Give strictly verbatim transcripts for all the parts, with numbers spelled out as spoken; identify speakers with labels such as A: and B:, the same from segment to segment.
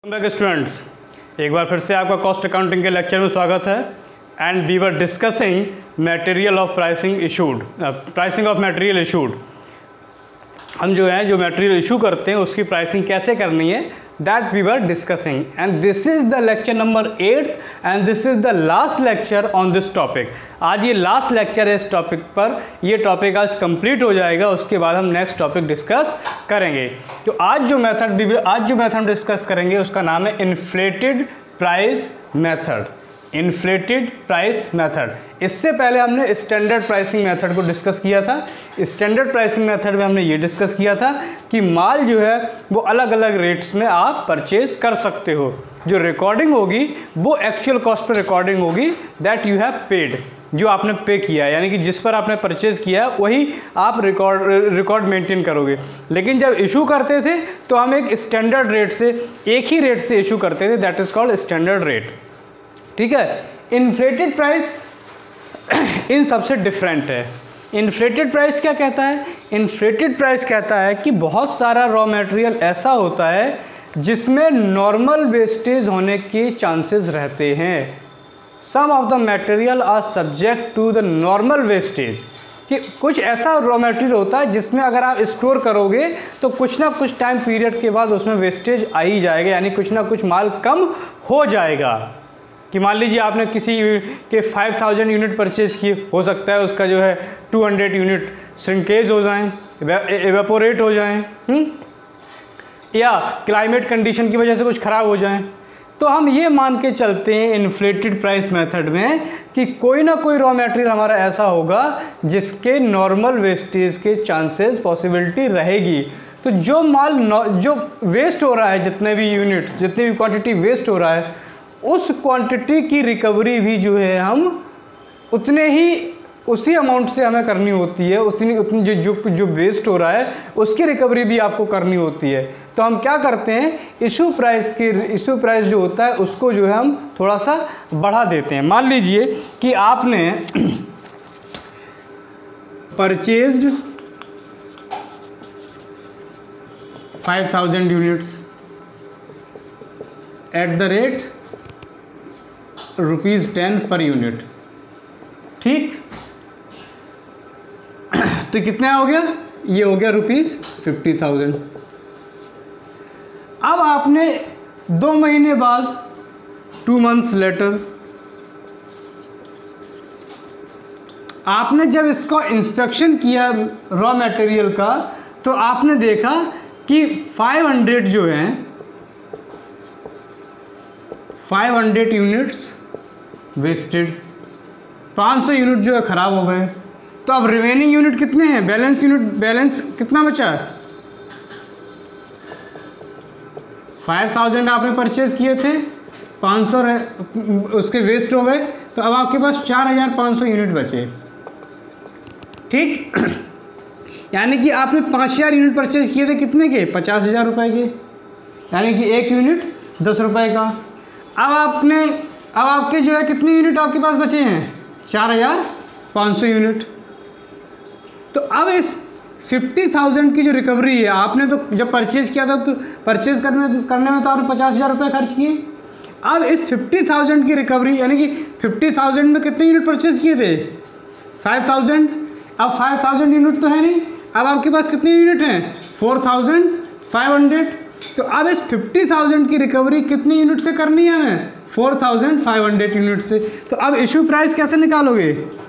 A: Back students, एक बार फिर से आपका कॉस्ट अकाउंटिंग के लेक्चर में स्वागत है। And we were discussing material of pricing issued pricing of material issued. हम जो है जो मटेरियल इशू करते हैं उसकी प्राइसिंग कैसे करनी है, that we were discussing. And this is the lecture number eight and this is the last lecture on this topic. आज ये लास्ट लेक्चर है इस टॉपिक पर। ये टॉपिक आज कंप्लीट हो जाएगा, उसके बाद हम नेक्स्ट टॉपिक डिस्कस करेंगे। तो आज जो मेथड आज जो मेथड डिस्कस करेंगे उसका नाम है inflated price method. Inflated price method. इससे पहले हमने स्टैंडर्ड प्राइसिंग मेथड को डिस्कस किया था। स्टैंडर्ड प्राइसिंग मेथड में हमने ये डिस्कस किया था कि माल जो है वो अलग अलग रेट्स में आप परचेज कर सकते हो। जो रिकॉर्डिंग होगी वो एक्चुअल कॉस्ट पर रिकॉर्डिंग होगी दैट यू हैव पेड, जो आपने पे किया है, यानी कि जिस पर आपने परचेज किया है वही आप रिकॉर्ड रिकॉर्ड मेंटेन करोगे। लेकिन जब इशू करते थे तो हम एक स्टैंडर्ड रेट से एक ही रेट से इशू करते थे, that is called standard rate. ठीक है। इन्फ्लेटेड प्राइस इन सबसे डिफरेंट है। इन्फ्लेटेड प्राइस क्या कहता है? इन्फ्लेटेड प्राइस कहता है कि बहुत सारा रॉ मटेरियल ऐसा होता है जिसमें नॉर्मल वेस्टेज होने के चांसेस रहते हैं। Some of the material are subject to the normal wastage, कि कुछ ऐसा रॉ मटेरियल होता है जिसमें अगर आप स्टोर करोगे तो कुछ ना कुछ टाइम पीरियड के बाद उसमें वेस्टेज आ ही जाएगा, यानी कुछ ना कुछ माल कम हो जाएगा। कि मान लीजिए आपने किसी के फाइव थाउजेंड यूनिट परचेज किए, हो सकता है उसका जो है टू हंड्रेड यूनिट श्रिंकेज हो जाएं, एवेपोरेट हो जाएं, हुँ? या क्लाइमेट कंडीशन की वजह से कुछ ख़राब हो जाएं। तो हम ये मान के चलते हैं इन्फ्लेटेड प्राइस मेथड में कि कोई ना कोई रॉ मटेरियल हमारा ऐसा होगा जिसके नॉर्मल वेस्टेज के चांसेस पॉसिबिलिटी रहेगी। तो जो माल जो वेस्ट हो रहा है, जितने भी यूनिट जितनी भी क्वांटिटी वेस्ट हो रहा है, उस क्वांटिटी की रिकवरी भी जो है हम उतने ही उसी अमाउंट से हमें करनी होती है। उतनी उतनी जो जो जो वेस्ट हो रहा है उसकी रिकवरी भी आपको करनी होती है। तो हम क्या करते हैं, इशू प्राइस के इशू प्राइस जो होता है उसको जो है हम थोड़ा सा बढ़ा देते हैं। मान लीजिए कि आपने purchased five thousand units at the rate rupees ten per unit. ठीक, तो कितना हो गया? ये हो गया रुपीज़ फिफ्टी थाउजेंड। अब आपने दो महीने बाद, टू मंथ्स लेटर, आपने जब इसको इंस्पेक्शन किया रॉ मटेरियल का, तो आपने देखा कि फाइव हंड्रेड जो है फाइव हंड्रेड यूनिट्स वेस्टेड, पाँच सौ यूनिट जो है ख़राब हो गए। तो अब रिमेनिंग यूनिट कितने हैं? बैलेंस यूनिट बैलेंस कितना बचा? फाइव थाउजेंड आपने परचेज किए थे, पाँच सौ उसके वेस्ट हो गए, तो अब आपके पास चार हज़ार पाँच सौ यूनिट बचे। ठीक, यानी कि आपने पाँच हज़ार यूनिट परचेज किए थे, कितने के? पचास हज़ार रुपये के, यानी कि एक यूनिट दस रुपये का। अब आपने अब आपके जो है कितने यूनिट आपके पास बचे हैं? चार हज़ार पाँच सौ यूनिट। तो अब इस फिफ्टी थाउजेंड की जो रिकवरी है, आपने तो जब परचेज किया था तो परचेज करने करने में तो आपने पचास हज़ार रुपये खर्च किए। अब इस फिफ्टी थाउजेंड की रिकवरी, यानी कि फिफ्टी थाउजेंड में कितने यूनिट परचेज किए थे? Five thousand. अब फाइव थाउजेंड यूनिट तो है नहीं, अब आपके पास कितने यूनिट हैं? Four thousand five hundred. तो अब इस फिफ्टी थाउजेंड की रिकवरी कितनी यूनिट से करनी है हमें? Four thousand five hundred unit से। तो अब इशू प्राइस कैसे निकालोगे?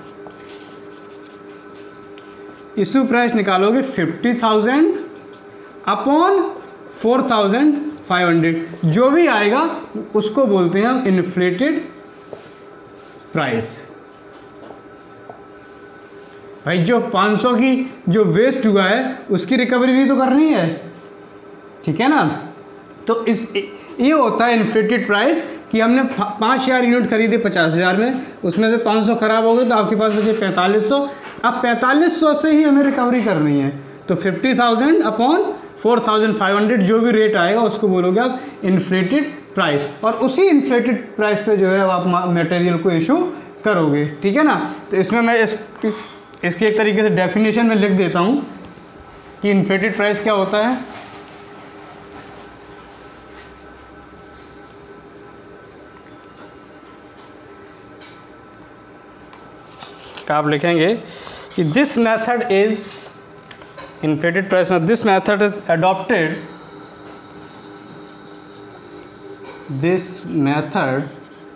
A: इशू प्राइस निकालोगे fifty thousand upon four thousand five hundred, जो भी आएगा उसको बोलते हैं हम इन्फ्लेटेड प्राइस। भाई जो पाँच सौ की जो वेस्ट हुआ है उसकी रिकवरी भी तो करनी है, ठीक है ना। तो इस ये होता है इन्फ्लेटेड प्राइस कि हमने पाँच हज़ार यूनिट खरीदे पचास हज़ार में, उसमें से पाँच सौ खराब हो गए तो आपके पास बचे पैंतालीस सौ। अब पैंतालीस सौ से ही हमें रिकवरी करनी है, तो fifty thousand upon four thousand five hundred, जो भी रेट आएगा उसको बोलोगे आप इन्फ्लेटेड प्राइस। और उसी इन्फ्लेटेड प्राइस पे जो है आप मटेरियल को इशू करोगे, ठीक है ना। तो इसमें मैं इस इसकी एक तरीके से डेफिनेशन में लिख देता हूँ कि इन्फ्लेटेड प्राइस क्या होता है। आप लिखेंगे कि this method is inflated price में this method is adopted this method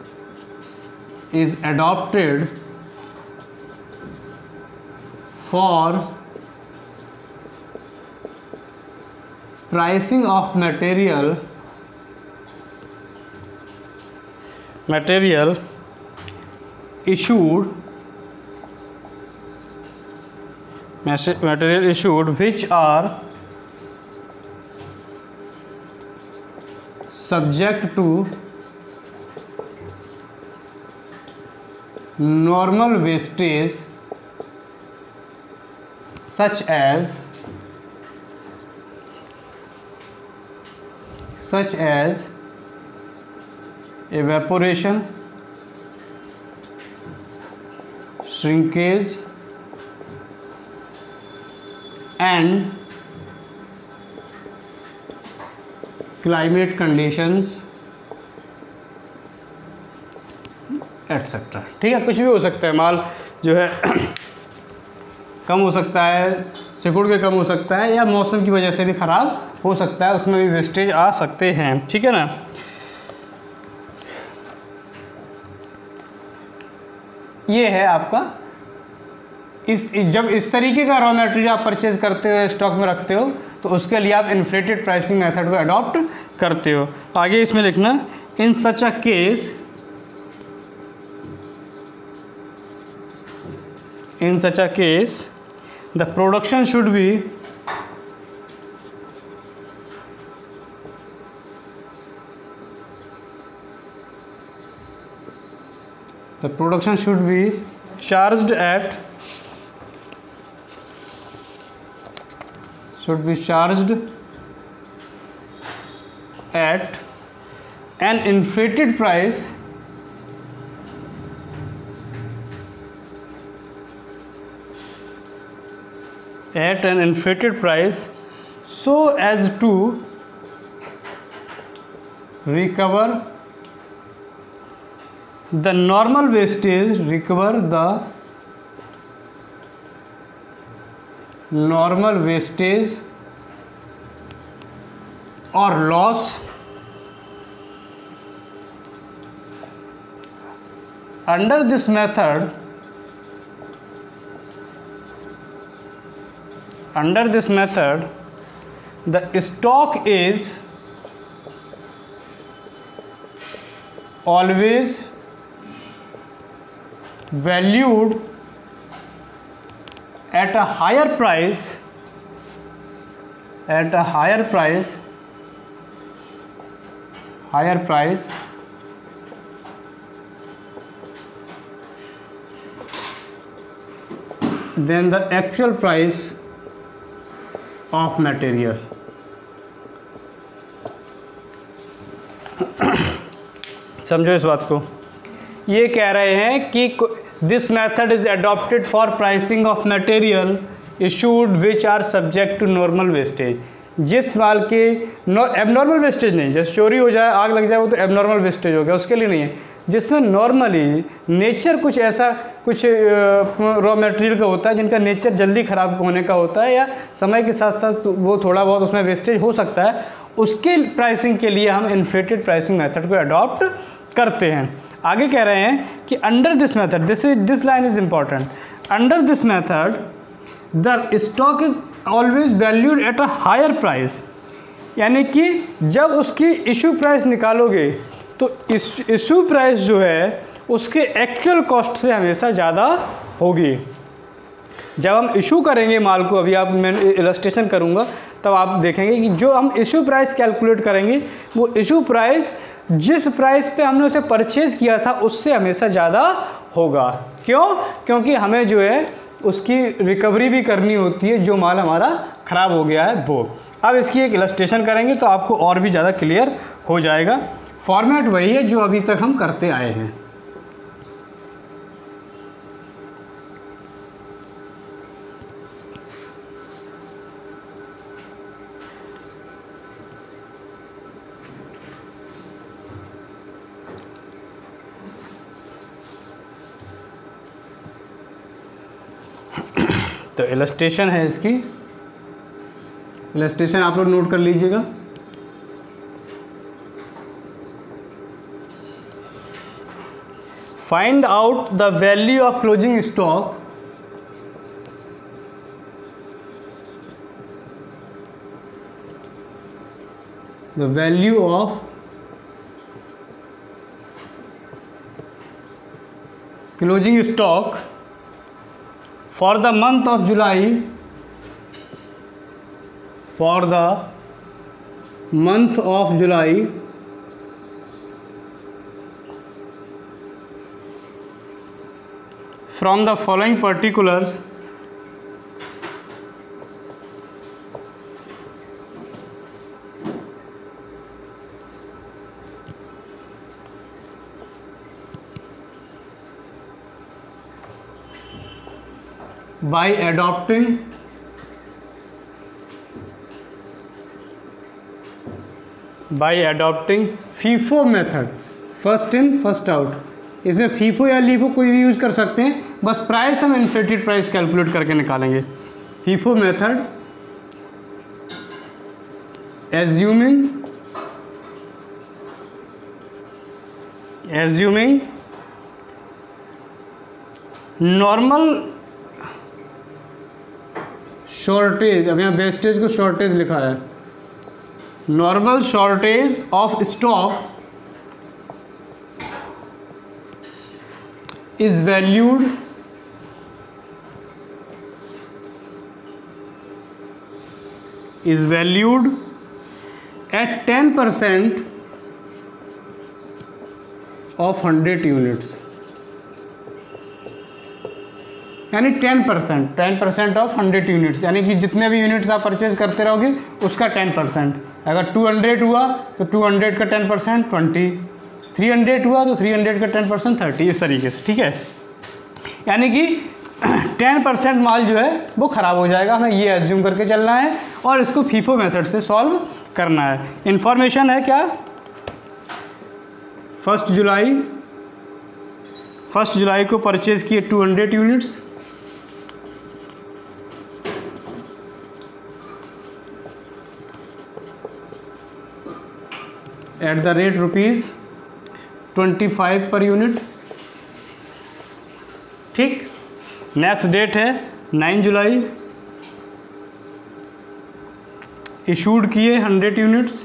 A: is adopted for pricing of material material issued material issued which are subject to normal wastage such as such as evaporation, shrinkage and climate conditions etcetera. ठीक है, कुछ भी हो सकता है, माल जो है कम हो सकता है, सिकुड़ के कम हो सकता है, या मौसम की वजह से भी ख़राब हो सकता है, उसमें भी वेस्टेज आ सकते हैं। ठीक है ना। ये है आपका इस जब इस तरीके का रॉ मटेरियल आप परचेज करते हो, स्टॉक में रखते हो, तो उसके लिए आप इन्फ्लेटेड प्राइसिंग मेथड को अडॉप्ट करते हो। आगे इसमें लिखना in such a case in such a case the production should be the production should be charged at should be charged at an inflated price at an inflated price so as to recover the normal wastage recover the normal wastage or loss under this method under this method the stock is always valued at a higher price at a higher price higher price than the actual price of material. समझो इस बात को। ये कह रहे हैं कि this method is adopted for pricing of material issued which are subject to normal wastage. जिस माल के एबनॉर्मल वेस्टेज नहीं, जैसे चोरी हो जाए, आग लग जाए, वो तो एबनॉर्मल वेस्टेज हो गया, उसके लिए नहीं है। जिसमें नॉर्मली नेचर कुछ ऐसा कुछ रॉ मटेरियल का होता है जिनका नेचर जल्दी ख़राब होने का होता है, या समय के साथ साथ वो थोड़ा बहुत उसमें वेस्टेज हो सकता है, उसके प्राइसिंग के लिए हम इन्फ्लेटेड प्राइसिंग मेथड को अडॉप्ट करते हैं। आगे कह रहे हैं कि under this method, this is this line is important, under this method the stock is always valued at a higher price. यानी कि जब उसकी इशू प्राइस निकालोगे तो इस इशू प्राइस जो है उसके एक्चुअल कॉस्ट से हमेशा ज़्यादा होगी। जब हम इशू करेंगे माल को, अभी आप मैं इलस्ट्रेशन करूँगा तब आप देखेंगे कि जो हम इशू प्राइस कैलकुलेट करेंगे वो इशू प्राइस जिस प्राइस पे हमने उसे परचेज़ किया था उससे हमेशा ज़्यादा होगा। क्यों? क्योंकि हमें जो है उसकी रिकवरी भी करनी होती है, जो माल हमारा ख़राब हो गया है वो। अब इसकी एक इलस्ट्रेशन करेंगे तो आपको और भी ज़्यादा क्लियर हो जाएगा। फॉर्मेट वही है जो अभी तक हम करते आए हैं। तो इलस्ट्रेशन है इसकी, इलस्ट्रेशन आप लोग नोट कर लीजिएगा। Find out the value of closing stock the value of closing stock for the month of July, for the month of July from the following particulars: by adopting by adopting FIFO method, first in first out. इसमें FIFO या LIFO कोई भी use कर सकते हैं, बस price हम inflated price calculate करके निकालेंगे। FIFO method assuming assuming normal shortage, अब यहाँ वेस्टेज को शॉर्टेज लिखा है, normal shortage of stock is valued is valued at ten percent of hundred units, यानी ten percent ten percent of hundred units, यानी कि जितने भी यूनिट्स आप परचेज करते रहोगे उसका टेन परसेंट। अगर टू हंड्रेड हुआ तो टू हंड्रेड का ten percent twenty, three hundred हुआ तो थ्री हंड्रेड का टेन परसेंट थर्टी, इस तरीके से, ठीक है। यानी कि टेन परसेंट माल जो है वो ख़राब हो जाएगा, हमें ये एज्यूम करके चलना है और इसको फीफो मेथड से सॉल्व करना है। इन्फॉर्मेशन है क्या, फर्स्ट जुलाई फर्स्ट जुलाई को परचेज किए two hundred units, at the rate rupees twenty five per unit, ठीक। नेक्स्ट डेट है नाइन जुलाई, इशूड किए हंड्रेड यूनिट्स,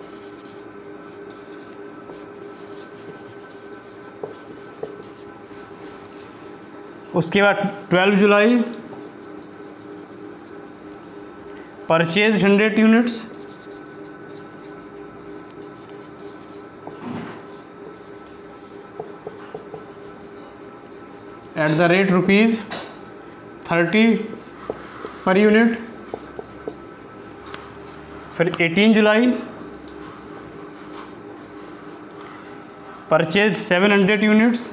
A: उसके बाद ट्वेल्व जुलाई purchase hundred units, at the rate rupees thirty per unit. फिर एटीन जुलाई purchase seven hundred units,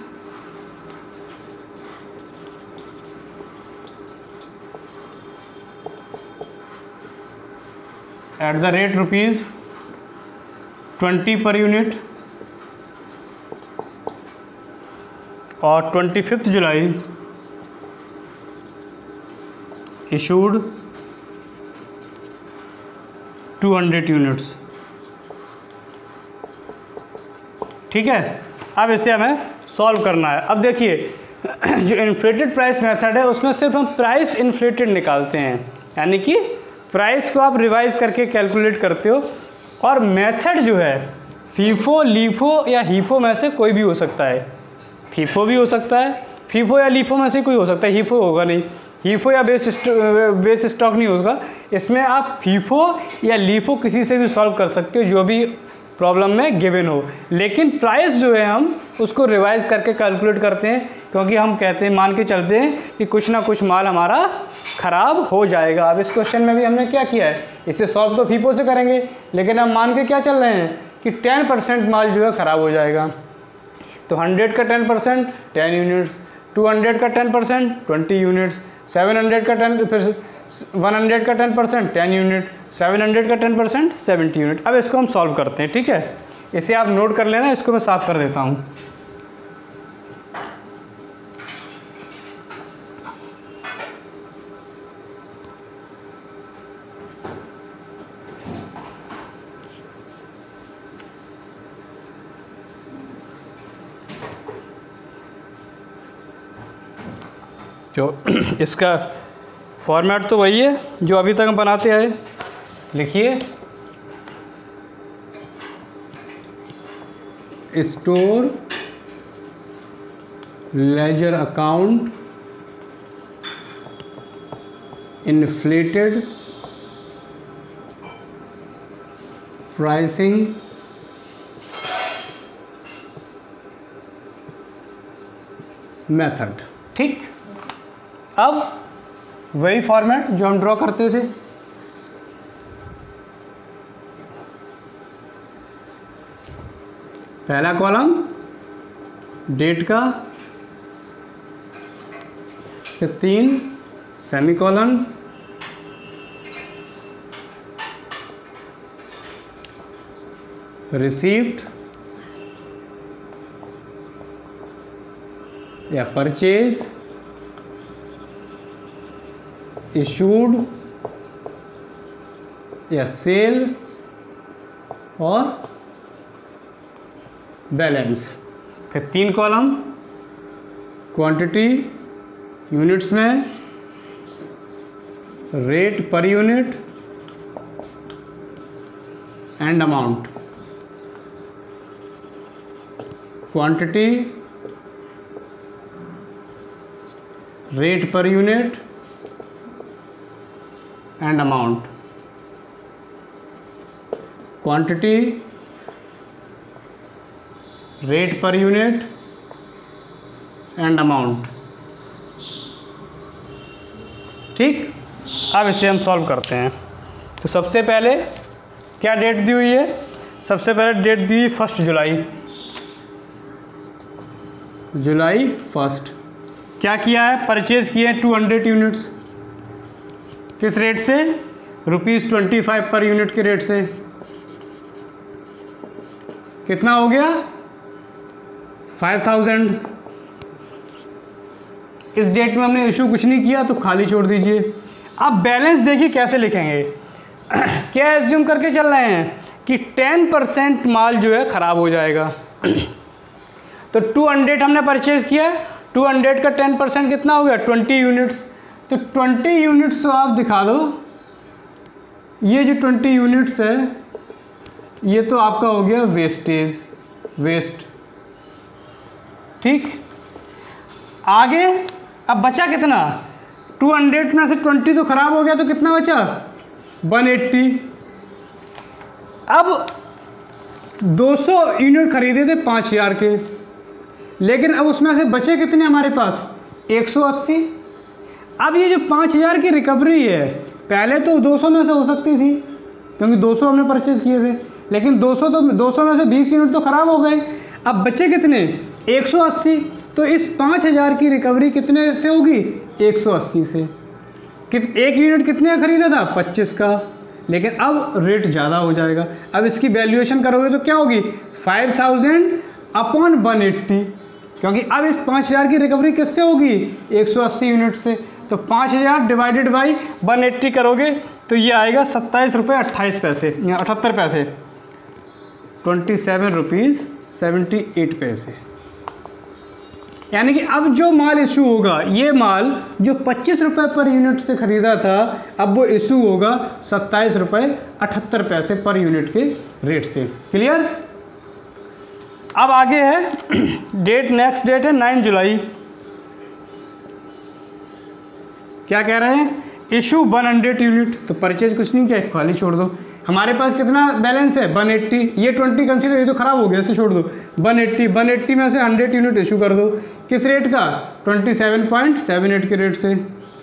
A: at the rate rupees twenty per unit. और ट्वेंटी फिफ्थ जुलाई इशूड टू हंड्रेड यूनिट्स, ठीक है। अब इसे हमें सॉल्व करना है। अब देखिए जो इन्फ्लेटेड प्राइस मेथड है उसमें सिर्फ हम प्राइस इन्फ्लेटेड निकालते हैं, यानी कि प्राइस को आप रिवाइज करके कैलकुलेट करते हो, और मेथड जो है फीफो, लीफो या हीफो में से कोई भी हो सकता है। फीफो भी हो सकता है, फीफो या लीफो में से कोई हो सकता है, हीफो होगा नहीं, हीफो या बेस बेस स्टॉक नहीं होगा। इसमें आप फीफो या लीफो किसी से भी सॉल्व कर सकते हो जो भी प्रॉब्लम में गिवन हो, लेकिन प्राइस जो है हम उसको रिवाइज करके कैलकुलेट करते हैं, क्योंकि हम कहते हैं, मान के चलते हैं कि कुछ ना कुछ माल हमारा ख़राब हो जाएगा। अब इस क्वेश्चन में भी हमने क्या किया है, इसे सॉल्व तो फीफो से करेंगे, लेकिन हम मान के क्या चल रहे हैं कि टेन परसेंट माल जो है ख़राब हो जाएगा। तो हंड्रेड का ten percent ten units, two hundred का ten percent twenty units, seven hundred का टेन फिर वन हंड्रेड का ten percent ten unit, seven hundred का टेन परसेंट सेवेंटी यूनिट। अब इसको हम सॉल्व करते हैं, ठीक है। इसे आप नोट कर लेना, इसको मैं साफ कर देता हूँ। तो इसका फॉर्मेट तो वही है जो अभी तक हम बनाते आए। लिखिए store ledger account inflated pricing method. ठीक, अब वही फॉर्मेट जो हम ड्रॉ करते थे। पहला कॉलम डेट का, फिर तीन सेमीकोलन, रिसीव्ड या परचेज, इशूड या सेल और बैलेंस। फिर तीन कॉलम क्वांटिटी यूनिट्स में, rate per unit and amount. Quantity, rate per unit and amount. Quantity, rate per unit and amount. ठीक, अब इसे हम सॉल्व करते हैं। तो सबसे पहले क्या डेट दी हुई है? सबसे पहले डेट दी हुई फर्स्ट जुलाई, जुलाई फर्स्ट। क्या किया है? परचेज किए हैं टू हंड्रेड यूनिट्स। किस रेट से? Rupees twenty five per unit के रेट से। कितना हो गया? Five thousand. इस डेट में हमने इशू कुछ नहीं किया तो खाली छोड़ दीजिए। अब बैलेंस देखिए कैसे लिखेंगे। क्या एज्यूम करके चल रहे हैं कि टेन परसेंट माल जो है ख़राब हो जाएगा। तो टू हंड्रेड हमने परचेज किया है, टू हंड्रेड का टेन परसेंट कितना हो गया? Twenty units. तो ट्वेंटी यूनिट्स तो आप दिखा दो। ये जो ट्वेंटी यूनिट्स है ये तो आपका हो गया वेस्टेज, वेस्ट। ठीक, आगे अब बचा कितना? टू हंड्रेड में से ट्वेंटी तो खराब हो गया तो कितना बचा? One eighty. अब दो सौ यूनिट खरीदे थे पाँच हज़ार के, लेकिन अब उसमें से बचे कितने हमारे पास? एक सौ अस्सी। अब ये जो पाँच हज़ार की रिकवरी है, पहले तो दो सौ में से हो सकती थी क्योंकि दो सौ हमने परचेज किए थे, लेकिन दो सौ तो दो सौ में से बीस यूनिट तो ख़राब हो गए। अब बचे कितने? एक सौ अस्सी। तो इस पाँच हज़ार की रिकवरी कितने से होगी? एक सौ अस्सी से। कित एक यूनिट कितने का खरीदा था? पच्चीस का, लेकिन अब रेट ज़्यादा हो जाएगा। अब इसकी वैल्यूएशन करोगे तो क्या होगी? Five thousand upon one eighty, क्योंकि अब इस पाँच हज़ार की रिकवरी किससे होगी? एक सौ अस्सी यूनिट से। तो पाँच हज़ार डिवाइडेड बाई वन एट्टी करोगे तो ये आएगा सत्ताईस रुपये अट्ठाईस पैसे या अठहत्तर पैसे, twenty seven rupees seventy eight पैसे। यानी कि अब जो माल इशू होगा, ये माल जो पच्चीस रुपये पर यूनिट से ख़रीदा था, अब वो इशू होगा सत्ताईस रुपये अठहत्तर पैसे पर यूनिट के रेट से। क्लियर? अब आगे है डेट, नेक्स्ट डेट है नाइन जुलाई। क्या कह रहे हैं? Issue one hundred unit. तो परचेज कुछ नहीं किया, खाली छोड़ दो। हमारे पास कितना बैलेंस है? One eighty. ये ट्वेंटी कंसीडर, ये तो ख़राब हो गया, इसे छोड़ दो। वन एट्टी, वन एट्टी में से हंड्रेड यूनिट इशू कर दो। किस रेट का? Twenty seven point seven eight के रेट से।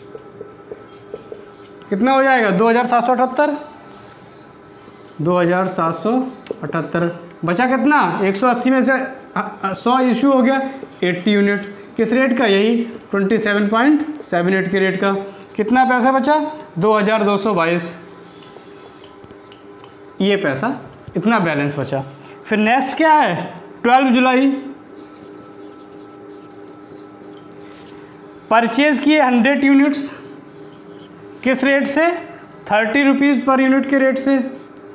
A: कितना हो जाएगा? दो हज़ार सात सौ अठहत्तर। दो हज़ार सात सौ अठहत्तर। बचा कितना? एक सौ अस्सी में से सौ इशू हो गया, अस्सी यूनिट। किस रेट का? यही twenty seven point seven eight के रेट का। कितना पैसा बचा? दो हज़ार दो सौ बाईस। ये पैसा, इतना बैलेंस बचा। फिर नेक्स्ट क्या है? ट्वेल्व जुलाई। परचेज किए हंड्रेड यूनिट्स। किस रेट से? थर्टी रुपीज़ पर यूनिट के रेट से।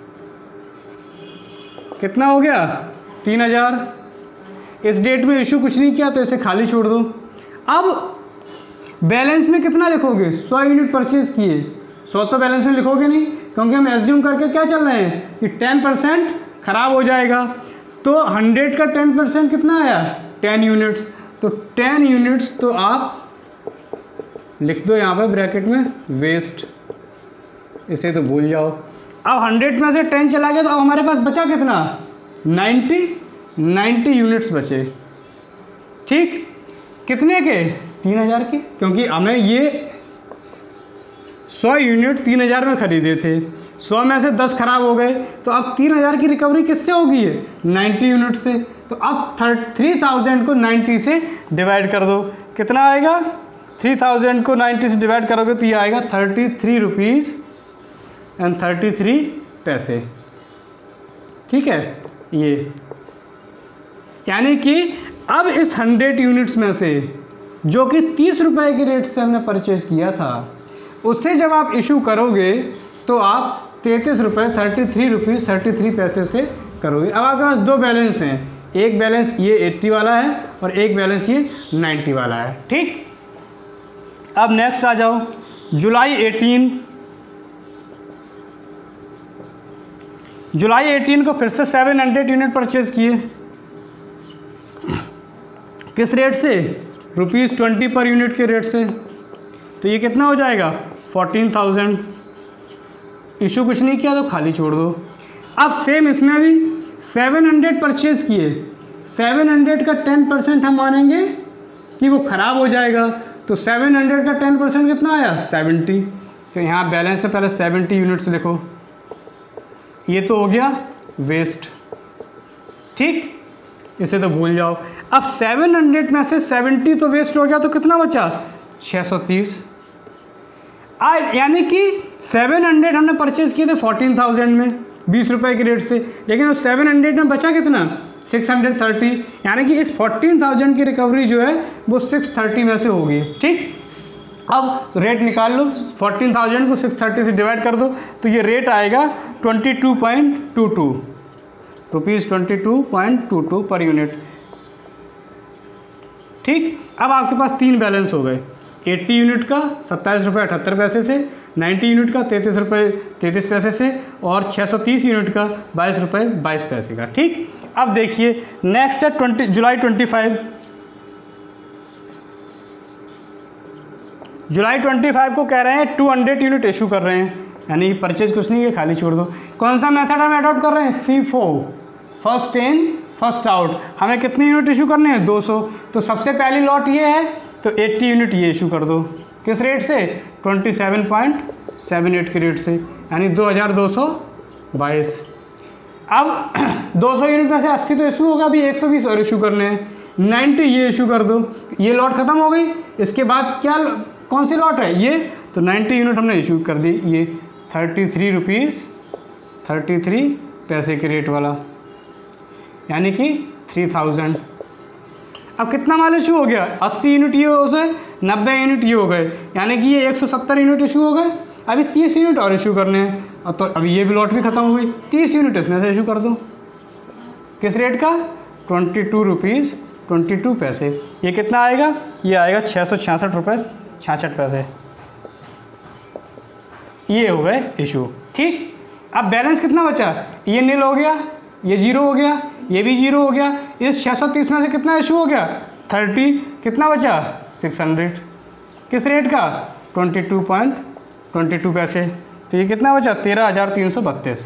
A: कितना हो गया? तीन हज़ार। इस डेट में इशू कुछ नहीं किया तो इसे खाली छोड़ दो। अब बैलेंस में कितना लिखोगे, सौ यूनिट परचेज किए, सौ तो बैलेंस में लिखोगे नहीं, क्योंकि हम एज्यूम करके क्या चल रहे हैं कि टेन परसेंट खराब हो जाएगा। तो हंड्रेड का टेन परसेंट कितना आया, टेन यूनिट्स, तो टेन यूनिट्स तो आप लिख दो यहाँ पर ब्रैकेट में वेस्ट, इसे तो भूल जाओ। अब हंड्रेड में से टेन चला गया तो अब हमारे पास बचा कितना, नाइन्टी, नाइन्टी यूनिट्स बचे। ठीक, कितने के, तीन हज़ार के, क्योंकि हमें ये सौ यूनिट तीन हज़ार में ख़रीदे थे, सौ में से दस खराब हो गए, तो अब तीन हज़ार की रिकवरी किससे होगी है, नाइन्टी यूनिट से। तो अब थ्री थाउजेंड को नाइन्टी से डिवाइड कर दो, कितना आएगा, थ्री थाउजेंड को नाइन्टी से डिवाइड करोगे तो ये आएगा thirty three rupees and thirty three पैसे। ठीक है, ये यानी कि अब इस हंड्रेड यूनिट्स में से जो कि तीस रुपए के रेट से हमने परचेज किया था, उससे जब आप इशू करोगे तो आप तैंतीस रुपये thirty three rupees thirty three पैसे से करोगे। अब आपके पास दो बैलेंस हैं, एक बैलेंस ये अस्सी वाला है और एक बैलेंस ये नब्बे वाला है। ठीक, अब नेक्स्ट आ जाओ, जुलाई एटीन, जुलाई एटीन को फिर से सेवन हंड्रेड यूनिट परचेज किए, किस रेट से, रुपीज़ ट्वेंटी पर यूनिट के रेट से, तो ये कितना हो जाएगा, फोर्टीन थाउजेंड। इशू कुछ नहीं किया तो खाली छोड़ दो। अब सेम इसमें भी सेवन हंड्रेड परचेज किए, सेवन हंड्रेड का टेन परसेंट हम मानेंगे कि वो ख़राब हो जाएगा, तो सेवन हंड्रेड का टेन परसेंट कितना आया, सेवेंटी। तो यहाँ बैलेंस से पहले सेवेंटी यूनिट्स लिखो, ये तो हो गया वेस्ट। ठीक, इसे तो भूल जाओ। अब सेवन हंड्रेड में से सेवेंटी तो वेस्ट हो गया, तो कितना बचा, छः सौ तीस। आ यानी कि सेवन हंड्रेड हमने परचेज किए थे फोर्टीन थाउजेंड में, बीस रुपए के रेट से, लेकिन उस सेवन हंड्रेड में बचा कितना, सिक्स हंड्रेड थर्टी, यानी कि इस फोर्टीन थाउजेंड की रिकवरी जो है वो सिक्स थर्टी में से होगी। ठीक, अब रेट निकाल लो, फोर्टीन थाउजेंड को सिक्स थर्टी से डिवाइड कर दो, तो ये रेट आएगा twenty two point two two rupees twenty two point two two per unit. ठीक, अब आपके पास तीन बैलेंस हो गए, अस्सी यूनिट का सत्ताईस रुपये अठहत्तर पैसे से, नब्बे यूनिट का तैंतीस रुपये तैंतीस पैसे से, और छः सौ तीस यूनिट का बाईस रुपये बाईस पैसे का। ठीक, अब देखिए नेक्स्ट है ट्वेंटी जुलाई ट्वेंटी फाइव, जुलाई ट्वेंटी फाइव को कह रहे हैं टू हंड्रेड यूनिट इशू कर रहे हैं, यानी परचेज कुछ नहीं है, खाली छोड़ दो। कौन सा मेथड हम अडॉप्ट कर रहे हैं, FIFO, first in first out. हमें कितने यूनिट इशू करने हैं, दो सौ, तो सबसे पहली लॉट ये है तो अस्सी यूनिट ये इशू कर दो, किस रेट से, twenty seven point seven eight के रेट से, यानी दो हज़ार दो सौ बाईस। अब दो सौ यूनिट में से अस्सी तो इशू होगा, अभी एक सौ बीस और इशू करने हैं, नब्बे ये इशू कर दो, ये लॉट ख़त्म हो गई। इसके बाद क्या, कौन सी लॉट है ये, तो नब्बे यूनिट हमने इशू कर दी, ये thirty three rupees thirty three पैसे के रेट वाला, यानी कि थ्री थाउजेंड। अब कितना माल इशू हो गया, अस्सी यूनिट ये हो गए, नब्बे यूनिट ये हो गए, यानी कि ये एक सौ सत्तर यूनिट इशू हो गए। अभी तीस यूनिट और इशू करने हैं, अब तो अभी ये भी लॉट भी ख़त्म हो गई, तीस यूनिट इसमें से इशू कर दो, किस रेट का, twenty two rupees twenty two पैसे। ये कितना आएगा, ये आएगा छः सौ छियासठ रुपये छियासठ पैसे, ये हो गए इशू। ठीक, अब बैलेंस कितना बचा, ये नील हो गया, ये जीरो हो गया, ये भी जीरो हो गया, इस छः सौ तीस में से कितना इशू हो गया, थर्टी, कितना बचा, सिक्स हंड्रेड, किस रेट का, twenty two point twenty two पैसे, तो ये कितना बचा, तेरह हज़ार तीन सौ बत्तीस,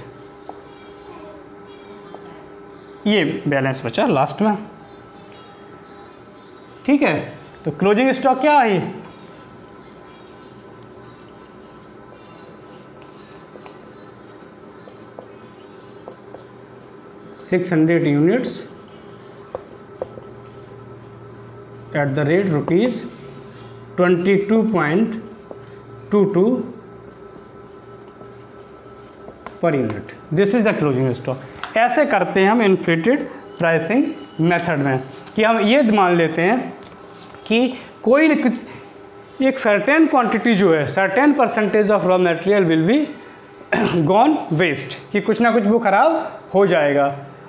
A: ये बैलेंस बचा लास्ट में। ठीक है, तो क्लोजिंग स्टॉक क्या आई, six hundred units at the rate rupees twenty two point two two per unit, this is the closing stock. ऐसे करते हैं हम इन्फ्लेटेड प्राइसिंग मेथड में, कि हम ये मान लेते हैं कि कोई एक सर्टेन क्वांटिटी जो है, certain percentage of raw material will be gone waste, कि कुछ ना कुछ वो ख़राब हो जाएगा।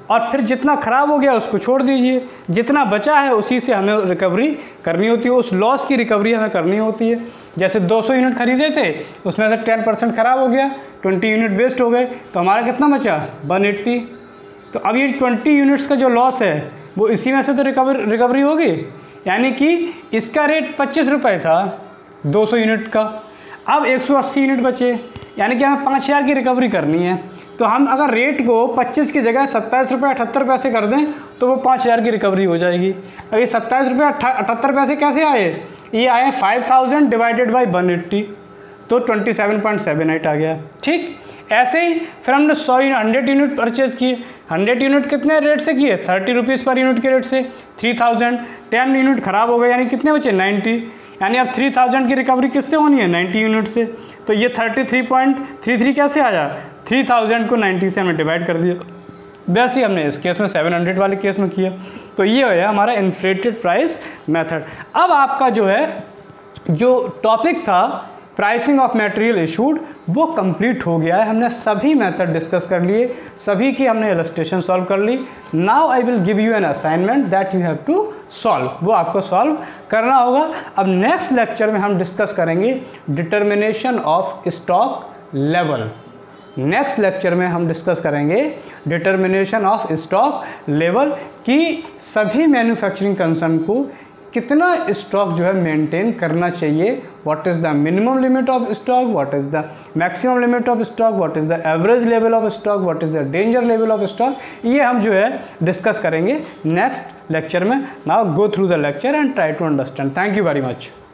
A: और फिर जितना ख़राब हो गया उसको छोड़ दीजिए, जितना बचा है उसी से हमें रिकवरी करनी होती है, उस लॉस की रिकवरी हमें करनी होती है। जैसे दो सौ यूनिट खरीदे थे, उसमें से टेन परसेंट ख़राब हो गया, बीस यूनिट वेस्ट हो गए, तो हमारा कितना बचा एक सौ अस्सी। तो अब ये बीस यूनिट्स का जो लॉस है वो इसी में से तो रिकवर रिकवरी होगी, यानी कि इसका रेट पच्चीस रुपये था दो सौ यूनिट का, अब एक सौ अस्सी यूनिट बचे, यानी कि हमें पाँच हज़ार की रिकवरी करनी है। तो हम अगर रेट को पच्चीस की जगह सत्ताईस रुपये अठहत्तर पैसे कर दें तो वो पाँच हज़ार की रिकवरी हो जाएगी। अब ये सत्ताईस रुपये अठहत्तर पैसे कैसे आए, ये आए five thousand divided by one eighty, तो twenty seven point seven eight आ गया। ठीक, ऐसे ही फिर हमने सौ हंड्रेड यूनिट परचेज़ किए, हंड्रेड यूनिट कितने रेट से किए, थर्टी रुपीज़ पर यूनिट के रेट से, थ्री थाउजेंड। टेन यूनिट ख़राब हो गए, यानी कितने बचे नाइन्टी, यानी अब थ्री थाउजेंड की रिकवरी किससे होनी है, नाइन्टी यूनिट से। तो ये thirty three point three three कैसे आया, थ्री थाउजेंड को नाइन्टी से हमने डिवाइड कर दिया। वैसे ही हमने इस केस में सेवन हंड्रेड वाले केस में किया। तो ये है हमारा इन्फ्लेटेड प्राइस मेथड। अब आपका जो है जो टॉपिक था प्राइसिंग ऑफ मटेरियल इशूड वो कंप्लीट हो गया है। हमने सभी मेथड डिस्कस कर लिए, सभी की हमने इलस्ट्रेशन सॉल्व कर ली। Now I will give you an assignment that you have to solve, वो आपको सॉल्व करना होगा। अब नेक्स्ट लेक्चर में हम डिस्कस करेंगे determination of stock level. Next lecture में हम डिस्कस करेंगे डिटर्मिनेशन ऑफ स्टॉक लेवल कि सभी मैन्युफैक्चरिंग कंसर्न को कितना स्टॉक जो है मेंटेन करना चाहिए, what is the minimum limit of stock, what is the maximum limit of stock, what is the average level of stock, what is the danger level of stock. ये हम जो है डिस्कस करेंगे next lecture में। Now go through the lecture and try to understand. Thank you very much.